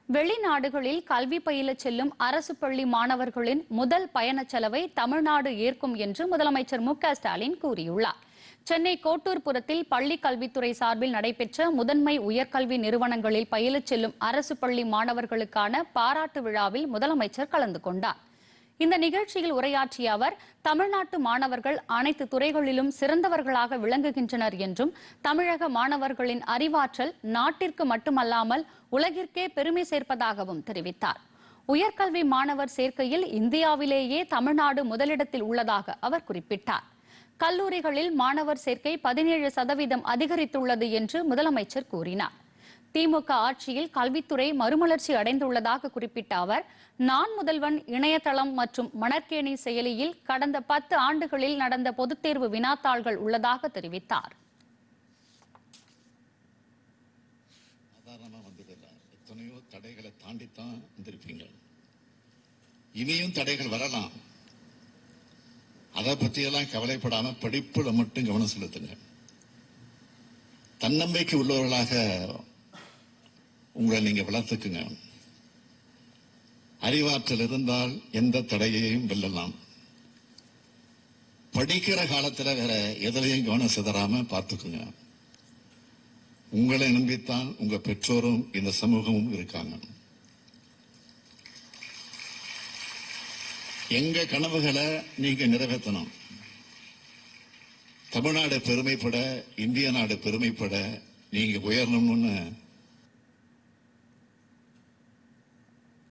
வெளிநாடுகளில் கல்வி பயில செல்லும் அரசு பள்ளி மாணவர்களின் முதல் பயணச் செலவை தமிழ்நாடு ஏற்கும் என்று முதலமைச்சர் மு.க.ஸ்டாலின் கூறியுள்ளார். சென்னை கோட்டூர்புரத்தில் பள்ளிக் கல்வித்துறை சார்பில் நடைபெற்ற முதன்மை உயர்கல்வி நிறுவனங்களில் பயிலச் செல்லும் அரசு பள்ளி மாணவர்களுக்கான பாராட்டு விழாவில் முதலமைச்சர் கலந்து கொண்டார். இந்த நிகழ்ச்சியில் உரையாற்றிய அவர், தமிழ்நாட்டு மாணவர்கள் அனைத்து துறைகளிலும் சிறந்தவர்களாக விளங்குகின்றனர் என்றும், தமிழக மாணவர்களின் அறிவாற்றல் நாட்டிற்கு மட்டுமல்லாமல் உலகிற்கே பெருமை சேர்ப்பதாகவும் தெரிவித்தார். உயர்கல்வி மாணவர் சேர்க்கையில் இந்தியாவிலேயே தமிழ்நாடு முதலிடத்தில் உள்ளதாக அவர் குறிப்பிட்டார். கல்லூரிகளில் மாணவர் சேர்க்கை 17% அதிகரித்துள்ளது என்று முதலமைச்சர் கூறினார். திமுக ஆட்சியில் கல்வித்துறை மறுமலர்ச்சி அடைந்துள்ளதாக குறிப்பிட்ட அவர், நான் முதல்வன் இணையதளம் மற்றும் மணற்கேணி செயலியில் கடந்த 10 ஆண்டுகளில் நடந்த பொதுத் தேர்வு வினாத்தாள்கள் உள்ளதாக தெரிவித்தார். எத்தனையோ தடைகளை தாண்டித்தான் வந்திருப்பீங்க. இனியும் தடைகள் வரலாம். அதை பற்றியெல்லாம் கவலைப்படாம படிப்புல மட்டும் கவனம் செலுத்துங்க. தன்னம்பிக்கை உள்ளவர்களாக உங்களை நீங்க வளர்த்துக்குங்க. அறிவாற்றல் இருந்தால் எந்த தடையையும் வெல்லலாம். படிக்கிற காலத்துல வேற எதிலையும் கவனம் சிதறாம பார்த்துக்குங்க. உங்களை நம்பித்தான் உங்க பெற்றோரும் இந்த சமூகமும் இருக்காங்க. எங்க கனவுகளை நீங்க நிறைவேற்றணும். தமிழ்நாடு பெருமைப்பட, இந்திய நாடு பெருமைப்பட நீங்க உயரணும்னு